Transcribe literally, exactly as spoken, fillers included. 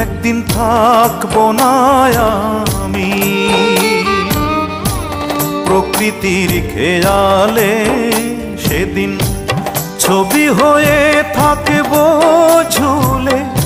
একদিন থাকবো না আমি প্রকৃতির খেয়ালে, সেদিন ছবি হয়ে থাকবো ঝুলে।